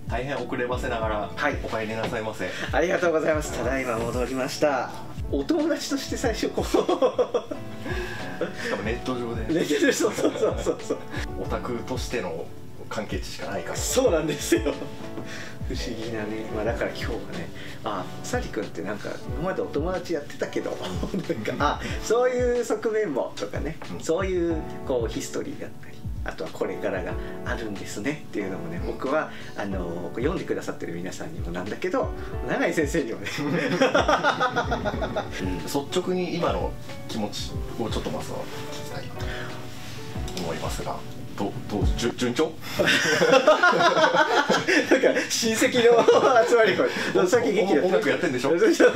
大変遅ればせながら、 はい、 お帰りなさいませ。 ありがとうございます。ただいま戻りました。お友達として最初こうしかもネット上でそうオタクとしての関係値しかないから。 そうなんですよ。不思議なね。だから今日はね、サリ君ってなんか今までお友達やってたけどなんかそういう側面もとかね、そういうこうヒストリーだったり、あとはこれからがあるんですねっていうのもね、僕は読んでくださってる皆さんにもなんだけど、永井先生にもね率直に今の気持ちをちょっとまずは聞きたいと思いますが、どう順調？なんか親戚の集まりこれさっき劇音楽やってんでしょ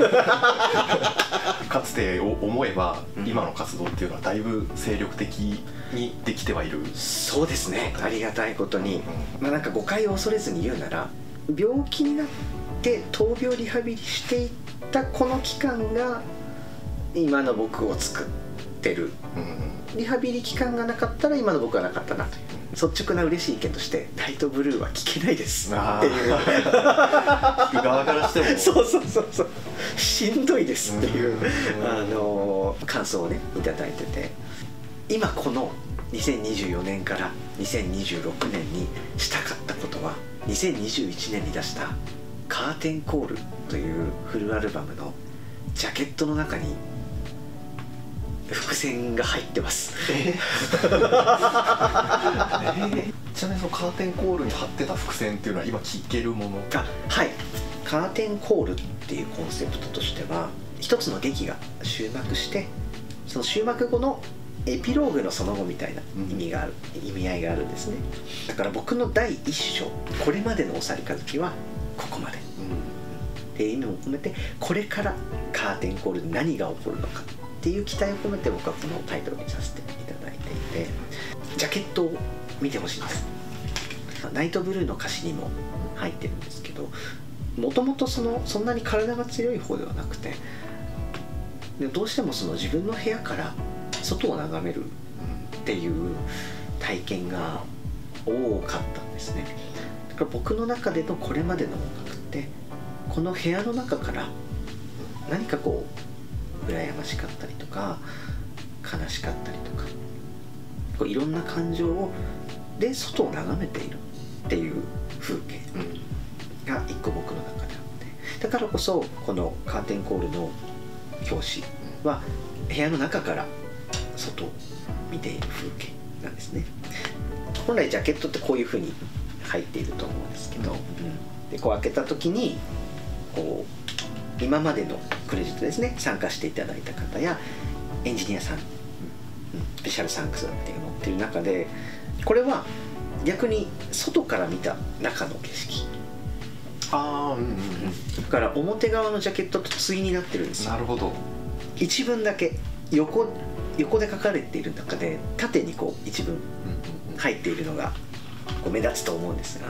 かつて思えば、今の活動っていうのはだいぶ精力的にできてはいる。 そうですね、ありがたいことに、なんか誤解を恐れずに言うなら、病気になって闘病リハビリしていったこの期間が今の僕を作ってる、リハビリ期間がなかったら今の僕はなかったなという率直な嬉しい意見として、ライトブルーは聞けないですっていう聞く側からしてもそうしんどいですっていう感想をねいただいてて、今この2024年から2026年にしたかったことは、2021年に出した「カーテンコール」というフルアルバムのジャケットの中に伏線が入ってます。 ちなみにそのカーテンコールに貼ってた伏線っていうのは今聞けるもの？ はい、カーテンコールっていうコンセプトとしては、一つの劇が終幕して、その終幕後のエピローグのその後みたいな意味合いがあるんですね。だから僕の第一章、これまでのおさりかずきはここまで、っていう意味も込めて、これからカーテンコールで何が起こるのかっていう期待を込めて僕はこのタイトルにさせていただいていて、ジャケットを見てほしいんです。ナイトブルーの歌詞にも入ってるんですけど、もともとそんなに体が強い方ではなくて、でどうしてもその自分の部屋から外を眺めるっていう体験が多かったんですね。だから僕の中でのこれまでの音楽って、この部屋の中から何かこう羨ましかったりとか悲しかったりとか、こういろんな感情で外を眺めているっていう風景が一個僕の中であって、だからこそこのカーテンコールの表紙は部屋の中から外を見ている風景なんですね。本来ジャケットってこういう風に入っていると思うんですけど、でこう開けた時にこう今までのクレジットですね、参加していただいた方やエンジニアさん、スペシャルサンクスっていうのっていう中で、これは逆に外から見た中の景色、だから表側のジャケットと対になってるんですよ。 なるほど。 一文だけ横で書かれている中で、縦にこう一文入っているのがこう目立つと思うんですが、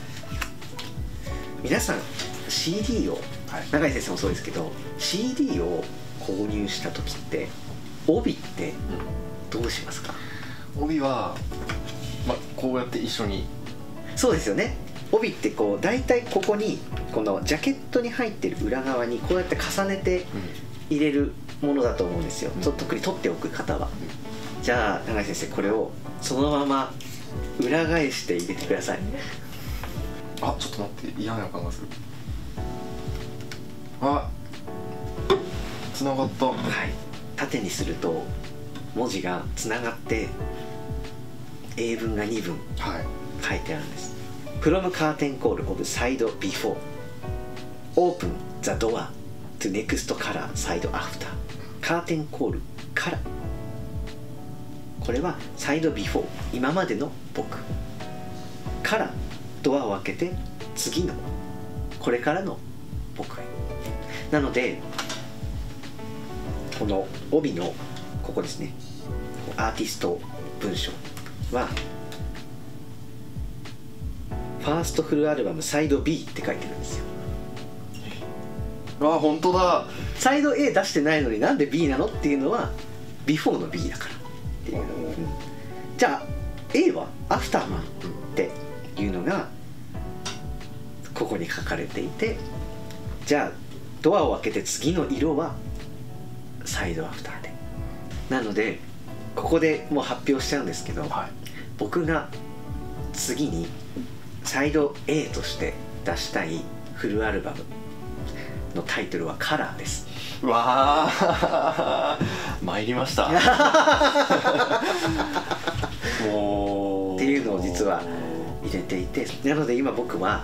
皆さん CD を、永井先生もそうですけど、 CD を購入した時って帯ってどうしますか？ 帯は、こうやって一緒に。 そうですよね。帯ってこう大体ここにこのジャケットに入ってる裏側にこうやって重ねて入れるものだと思うんですよ、特に取っておく方は。じゃあ永井先生、これをそのまま裏返して入れてください。 ちょっと待って、嫌な予感がする。つながった。 縦にすると文字がつながって英文が2文書いてあるんです。From curtain call of side before Open the door to next color side after Curtain call からこれはサイドビフォー、今までの僕からドアを開けて次のこれからの僕へ。なのでこの帯のここですね、アーティスト文章はファーストフルアルバムサイド B って書いてるんですよ。 本当だ。 サイド A 出してないのになんで B なのっていうのはビフォーの B だからっていうの、じゃあ A はアフターマンっていうのがこに書かれていて、じゃあドアを開けて次の色はサイドアフターで、なのでここでもう発表しちゃうんですけど、 はい、 僕が次にサイド A として出したいフルアルバムのタイトルはカラーです。 うわー参りましたもうっていうのを実は入れていて、なので今僕は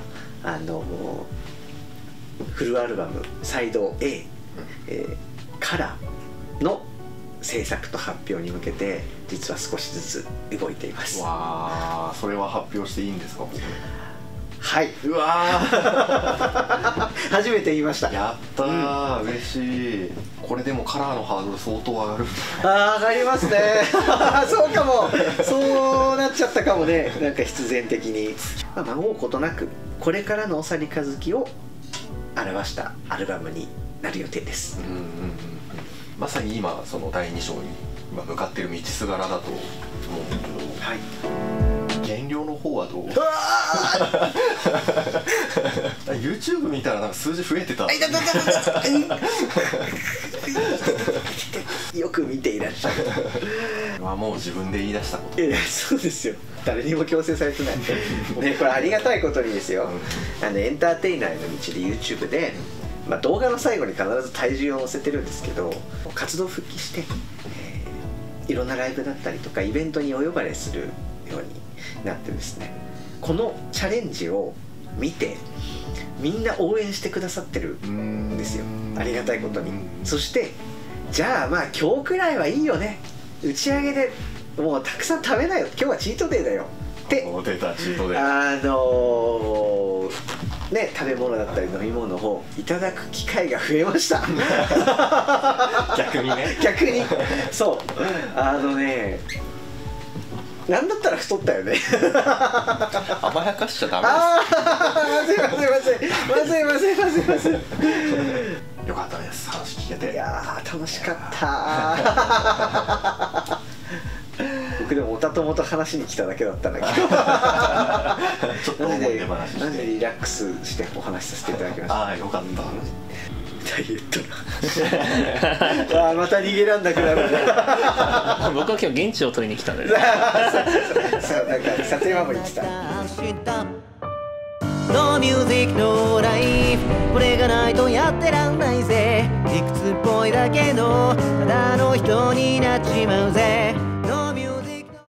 フルアルバムサイド A、カラーの制作と発表に向けて実は少しずつ動いています。 わー、それは発表していいんですか、僕。 はい、 うわー初めて言いました。 やったー、嬉しい。これでもカラーのハードル相当上がる。 上がりますねそうかも、そうなっちゃったかもね。なんか必然的に、まあ、うことなくこれからの長利和樹を表したアルバムになる予定です。 まさに今その第2章に今向かっている道すがらだと思うんだけど、 はい、 減量の方はどうYouTube 見たらなんか数字増えてた。 よく見ていらっしゃるまあもう自分で言い出したこと。 そうですよ、誰にも強制されてないね、これありがたいことにですよ、エンターテイナーへの道で YouTube で、まあ、動画の最後に必ず体重を載せてるんですけど、活動復帰して、いろんなライブだったりとかイベントにお呼ばれするようになってですね、このチャレンジを見てみんな応援してくださってるんですよ、ありがたいことに。そしてじゃあまあ今日くらいはいいよね、打ち上げでもうたくさん食べなよ、今日はチートデーだよって出たチートデー、 ね、食べ物だったり飲み物をいただく機会が増えました逆にね逆にそうなんだったら太ったよね甘やかしちゃダメです。 まずいよかったです、話聞けて。 いやー楽しかった僕でもおたともと話に来ただけだったんだけどちょっと思い出話して、 なんでリラックスしてお話しさせていただきました。 ああよかった。 ダイエットなまた逃げらんなくなる僕は今日現地を取りに来たんでそうなんか撮影ママに来たノーミュージックノーライフ、これがないとやってらんないぜ、理屈っぽいだけどただの人になっちまうぜ。